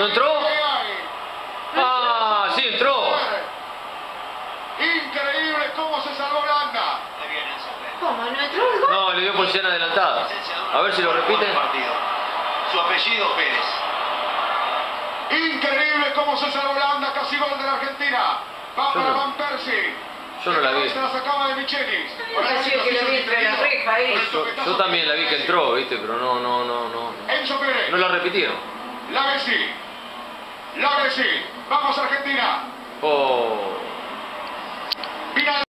¿No entró? Ah, sí entró. Increíble cómo se salvó Holanda. ¿Cómo? ¿No entró el gol? No, le dio posición adelantada. A ver si lo repite. Su apellido Pérez. Increíble cómo se salvó Holanda, casi gol de la Argentina. Va para Van Persie. Yo no la vi. Se la sacaba de Michelis. Pareció que lo vi entre la reja ahí. Yo también la vi que entró, viste, pero no. Enzo Pérez. No la repitieron. La Messi. Vamos Argentina. Oh. Final.